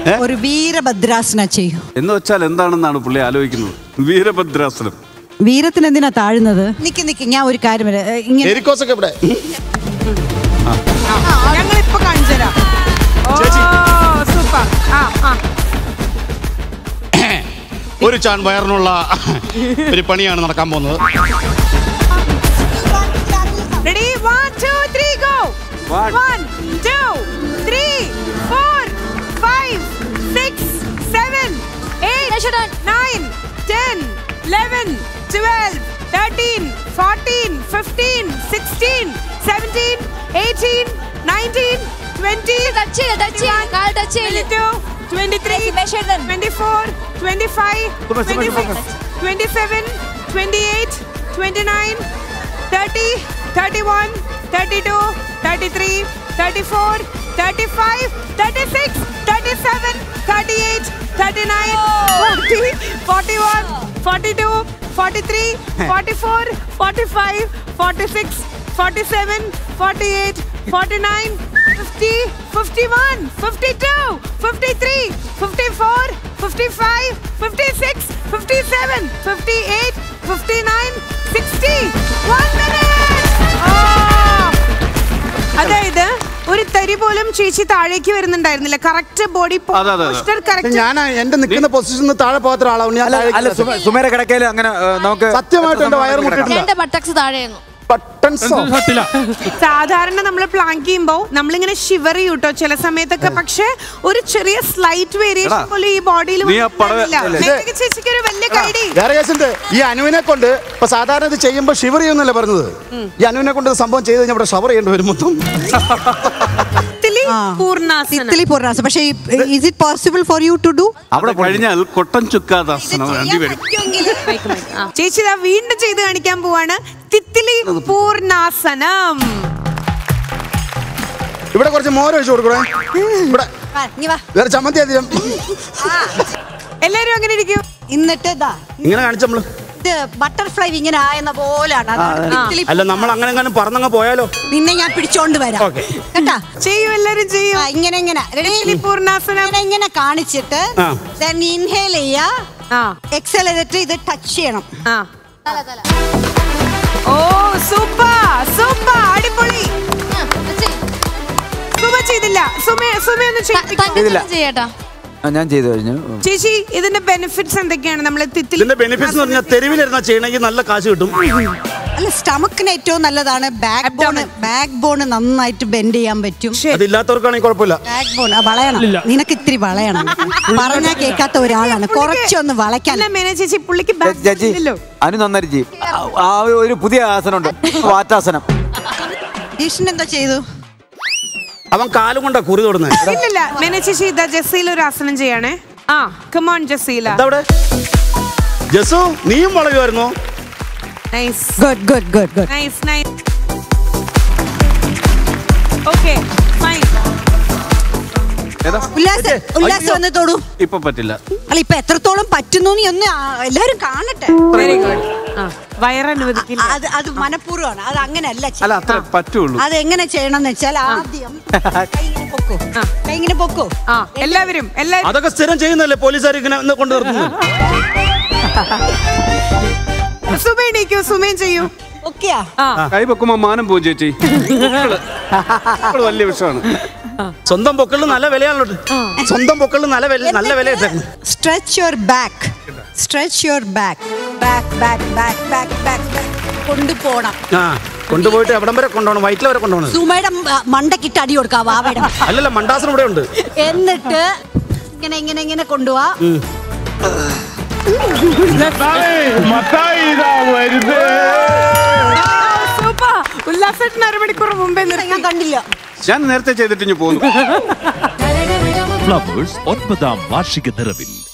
ഒരു വീരഭദ്രാസനം ചെയ്യൂ. എന്ന് വെച്ചാൽ എന്താണെന്നാണ് പുള്ളി ആലോചിക്കുന്നത്? വീരഭദ്രാസനം. വീരത്തിന് എന്തിനാ താഴുന്നത്? നിക്ക് ഞാൻ ഒരു കാര്യം ഞങ്ങളിപ്പോ കാണിച്ചുതരാം. സൂപ്പർ. ഒരു ചാൺ വയറിനുള്ള ഒരു പണിയാണ് നടക്കാൻ പോകുന്നത്. Ready? 1, 2, 3, go. 1, 2, 3, 4, 5, 6, 7, 8, 9, 10, 11, 12, 13, 14, 15, 16, 17, 18, 19, 20, 21, 22, 23, 24, 25, 26, 27, 28, 29, 30, 31, 32, 33, 34, 35, 36, 37, 38, 39, 40, 41, 42, 43, 44, 45, 46, 47, 48, 49, 50, 51, 52, 53, 54, 55, 56, 57, 58, 59, 60. 1 minute. അതായത് ഒരു തരി പോലും ചേച്ചി താഴേക്ക് വരുന്നുണ്ടായിരുന്നില്ല. Correct body posture correct. ഞാൻ എന്റെ നിൽക്കുന്ന പൊസിഷനിൽ താഴെ പോകാത്ത ആളാണ് ഞാൻ. സുമേര കിടക്കയിൽ അങ്ങനെ നമുക്ക് സത്യമായിട്ട് എന്റെ വയറ് മുട്ടിട്ടില്ല. എന്റെ ബട്ടക്സ് താഴെയായിരുന്നു. സാധാരണ നമ്മൾ പ്ലാങ്ക് ചെയ്യുമ്പോ നമ്മളിങ്ങനെ ഷിവർ ചെയ്യൂട്ടോ ചില സമയത്തൊക്കെ. പക്ഷെ ഒരു ചെറിയ സ്ലൈറ്റ് വേരിയേഷൻ പോലെ ഈ ബോഡിയിൽ ചേച്ചിക്ക് ഒരു വലിയ കൈഡി. ഈ അനുവിനെ കൊണ്ട് ഇപ്പൊ സാധാരണ ഇത് ചെയ്യുമ്പോ ഷിവർ ചെയ്യുന്നല്ലേ പറഞ്ഞത്. ഈ അനുവിനെ കൊണ്ട് സംഭവം ചെയ്ത് കഴിഞ്ഞാൽ ഇവിടെ ഷവർ ചെയ്യേണ്ടി വരും മൊത്തം. പക്ഷേ is it possible for you to do? അവിടെ കഴിഞ്ഞാൽ കൊട്ടൻ ചുക്കാദാസനം വേണ്ടിവരും. ചേച്ചി വീണ്ടും ചെയ്ത് കാണിക്കാൻ പോവാണ് തിത്തിലി പൂർണ്ണാസനം. ഇവിടെ കുറച്ച് മോര് ഒഴിച്ചു കൊടുക്കണേ. ഇവിടെ വേറെ ചമ്മന്തി അധികം. എല്ലാരും അങ്ങനെ ഇരിക്കും. എന്നിട്ട് ഇങ്ങനെ കാണിച്ചു നമ്മള് ബട്ടർഫ്ലൈ ഇങ്ങനെ ആയെന്ന പോലാണ്. അല്ല നമ്മൾ അങ്ങനെ പറഞ്ഞങ്ങ് പോയാലോ? നിന്നെ ഞാൻ പിടിച്ചോണ്ട് വരാം കേട്ടാ. ചെയ്യും എല്ലാരും ചെയ്യും. ഇങ്ങനെ പൂർണ്ണാസനം ഇങ്ങനെ കാണിച്ചിട്ട് ഇൻഹേൽ ചെയ്യാ, എക്സൽ ചെയ്തിട്ട് ഇത് ടച്ച് ചെയ്യണം. ഓ സൂപ്പർ സൂപ്പർ അടിപൊളി. സുമ ചെയ്തില്ല. സുമയൊന്നും ചെയ്യട്ടാ. ഞാൻ ചെയ്തു കഴിഞ്ഞു. ചേച്ചി ഇതിന്റെ ബെനിഫിറ്റ്സ് എന്തൊക്കെയാണ്? നമ്മൾ ഇതിന്റെ ബെനിഫിറ്റ്സ് പറഞ്ഞാൽ തെരുവിലിരുന്നാ ചെയ്യണമെങ്കിൽ നല്ല കാശ് കിട്ടും. അല്ല, സ്റ്റമക്കിന് ഏറ്റവും നല്ലതാണ്. ബാക്ക് ബോൺ നന്നായിട്ട് ബെൻഡ് ചെയ്യാൻ പറ്റും. അതില്ലാത്തവർക്കാണെങ്കിൽ കുഴപ്പമില്ല. ബാക്ക് ബോൺ വളയണം. നിനക്ക് ഇത്തിരി വളയണം. പറഞ്ഞാ കേൾക്കാത്ത ഒരാളാണ്. കുറച്ചൊന്ന് വളയ്ക്കാൻ. ചേച്ചി പുള്ളിക്ക് അനു നന്നായിട്ട് ചെയ്യും. ആ ഒരു പുതിയ ആസനമുണ്ട്, വാറ്റാസനം. ജിഷ്ണു എന്താ ചെയ്തു? അവൻ കാലും കൊണ്ടാ കുറി തൊടുന്നത്. ഇല്ല ചേച്ചി ഇതാ ജസീൽ ഒരു ആസനം ചെയ്യണേ. come on Jaseela. ജസു നീയും വളയുമായിരുന്നോ? Nice. Good. Nice. Okay fine. ഉല്ലാസം ഒന്ന് തൊടൂ. ഇപ്പൊ പറ്റില്ല. അല്ല, ഇപ്പൊ എത്രത്തോളം പറ്റുന്നു ഒന്ന് എല്ലാരും കാണട്ടെ. Very good. വയറനുവദിക്കില്ല. അത് മനഃപൂർവ്വമാണ്. അത് അങ്ങനെയല്ല. അത്ര പറ്റുള്ളൂ. അത് എങ്ങനെ ചെയ്യണം എന്ന് വെച്ചാൽ ആദ്യം കൈ ഇങ്ങനെ പൊക്കോ. എല്ലാവരും അതൊക്കെ സ്ഥിരം ചെയ്യുന്നല്ലേ പോലീസുകാർ ഇങ്ങനെ കൊണ്ടു നിർത്തുന്നത്. സുമേണിക്കോ സുമേൻ ചെയ്യൂ. കൈ പൊക്കുമ്പോ മാനം പോകും ചേച്ചി. വലിയ വിഷയമാണ്. സ്വന്തം പൊക്കളിൽ നല്ല വിലയാണല്ലോ. സ്വന്തം പൊക്കളിൽ നല്ല വില. Stretch your back. കൊണ്ടുപോണം. കൊണ്ടുപോയിട്ട് എവിടം വരെ കൊണ്ടുപോകണം? വയറ്റിൽ വരെ കൊണ്ടുപോകണം. സുമയുടെ മണ്ടക്കിട്ട് അടി കൊടുക്കാം. അല്ലല്ല, മണ്ടാസനം ഇവിടെ ഉണ്ട്. എന്നിട്ട് ഇങ്ങനെ കൊണ്ടുപോവാ. ഉല്ലാസത്തിന് അരമണിക്കൂർ മുമ്പേ ഞാൻ കണ്ടില്ല. ഞാൻ നേരത്തെ ചെയ്തിട്ട് പോന്നു. ഫ്ലവേഴ്സ് 9ാം വാർഷിക നിറവിൽ